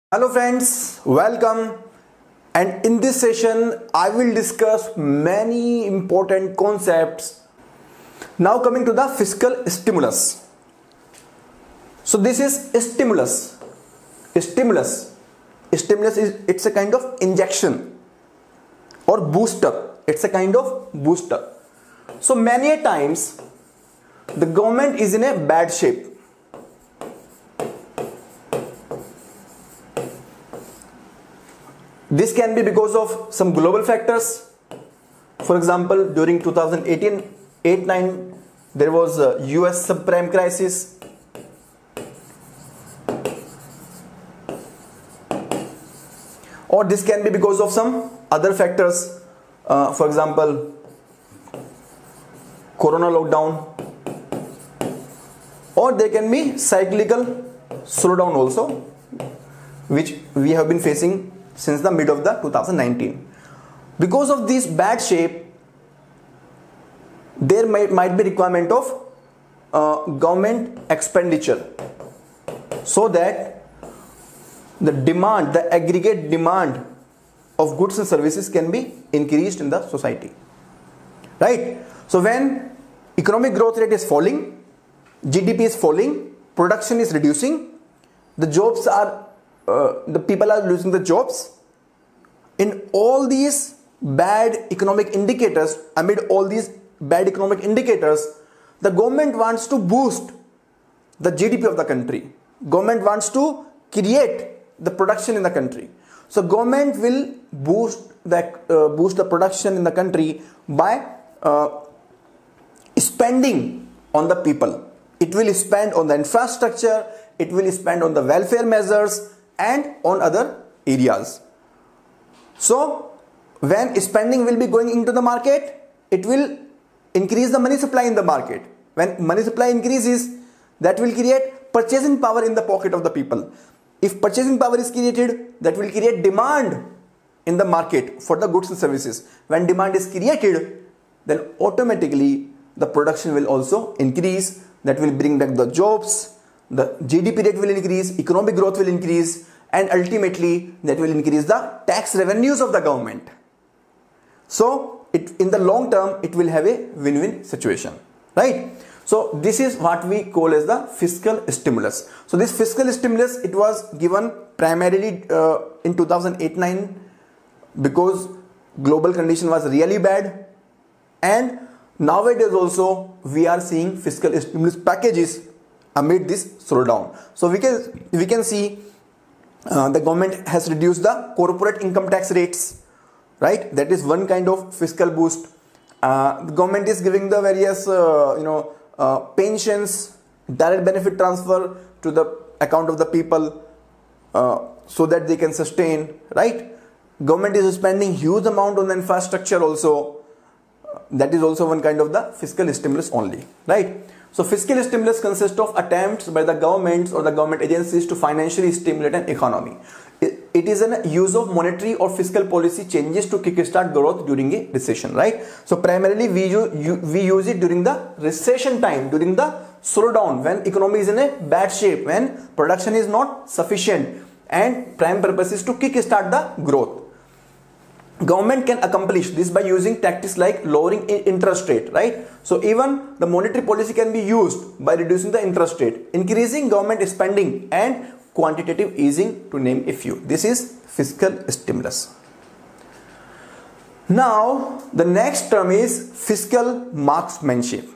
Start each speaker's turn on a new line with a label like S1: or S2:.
S1: Hello friends, welcome, and in this session I will discuss many important concepts. Now coming to the fiscal stimulus. So this is stimulus. Stimulus is it's a kind of injection or booster. It's a kind of booster. So many a times the government is in a bad shape. This can be because of some global factors. For example, during 2018-9 there was a US subprime crisis. Or this can be because of some other factors. For example, corona lockdown. Or there can be cyclical slowdown also, which we have been facing since the mid of the 2019. Because of this bad shape, there might be requirement of government expenditure, so that the aggregate demand of goods and services can be increased in the society, right? So when economic growth rate is falling, GDP is falling, production is reducing, the people are losing the jobs. In all these bad economic indicators, amid all these bad economic indicators, the government wants to boost the GDP of the country. Government wants to create the production in the country. So government will boost the production in the country by spending on the people. It will spend on the infrastructure, it will spend on the welfare measures and on other areas. So when spending will be going into the market, it will increase the money supply in the market. When money supply increases, that will create purchasing power in the pocket of the people. If purchasing power is created, that will create demand in the market for the goods and services. When demand is created, then automatically the production will also increase. That will bring back the jobs, the GDP rate will increase, economic growth will increase, and ultimately that will increase the tax revenues of the government. So in the long term, it will have a win-win situation, right? So this is what we call as the fiscal stimulus. So this fiscal stimulus, it was given primarily in 2008-9 because global condition was really bad, and nowadays also we are seeing fiscal stimulus packages amid this slowdown. So we can see the government has reduced the corporate income tax rates, right? That is one kind of fiscal boost. The government is giving the various pensions, direct benefit transfer to the account of the people so that they can sustain, right? Government is spending huge amount on the infrastructure also. That is also one kind of the fiscal stimulus only, right? So fiscal stimulus consists of attempts by the governments or the government agencies to financially stimulate an economy. It is an use of monetary or fiscal policy changes to kickstart growth during a recession, right? So primarily we use it during the recession time, during the slowdown, when economy is in a bad shape, when production is not sufficient, and prime purpose is to kickstart the growth. Government can accomplish this by using tactics like lowering interest rate, right? So even the monetary policy can be used by reducing the interest rate, increasing government spending, and quantitative easing, to name a few. This is fiscal stimulus. Now the next term is fiscal marksmanship.